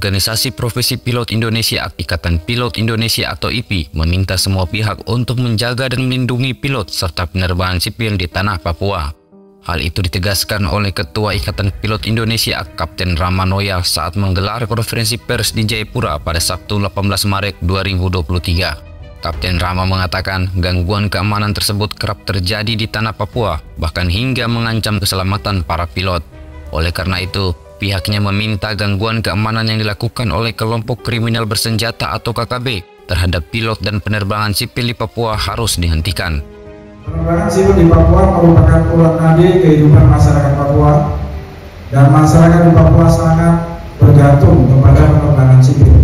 Organisasi Profesi Pilot Indonesia Ikatan Pilot Indonesia atau IPI meminta semua pihak untuk menjaga dan melindungi pilot serta penerbangan sipil di tanah Papua. Hal itu ditegaskan oleh Ketua Ikatan Pilot Indonesia Kapten Ramanoya saat menggelar konferensi pers di Jayapura pada Sabtu 18 Maret 2023. Kapten Rama mengatakan gangguan keamanan tersebut kerap terjadi di tanah Papua, bahkan hingga mengancam keselamatan para pilot. Oleh karena itu, pihaknya meminta gangguan keamanan yang dilakukan oleh kelompok kriminal bersenjata atau KKB terhadap pilot dan penerbangan sipil di Papua harus dihentikan. Penerbangan sipil di Papua merupakan urat nadi kehidupan masyarakat Papua, dan masyarakat di Papua sangat bergantung kepada penerbangan sipil.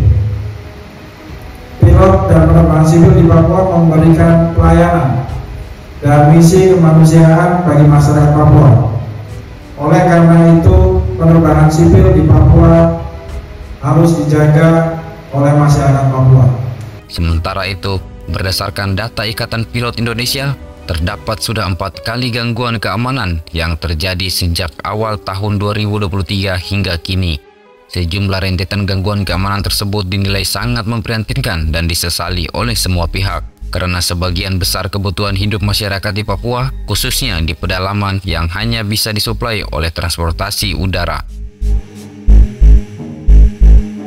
Pilot dan penerbangan sipil di Papua memberikan pelayanan dan misi kemanusiaan bagi masyarakat Papua. Oleh karena itu, penerbangan sipil di Papua harus dijaga oleh masyarakat Papua. Sementara itu, berdasarkan data Ikatan Pilot Indonesia, terdapat sudah 4 kali gangguan keamanan yang terjadi sejak awal tahun 2023 hingga kini. Sejumlah rentetan gangguan keamanan tersebut dinilai sangat memprihatinkan dan disesali oleh semua pihak, karena sebagian besar kebutuhan hidup masyarakat di Papua, khususnya di pedalaman yang hanya bisa disuplai oleh transportasi udara.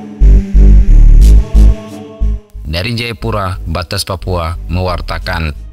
Dari Jayapura, Batas Papua, mewartakan.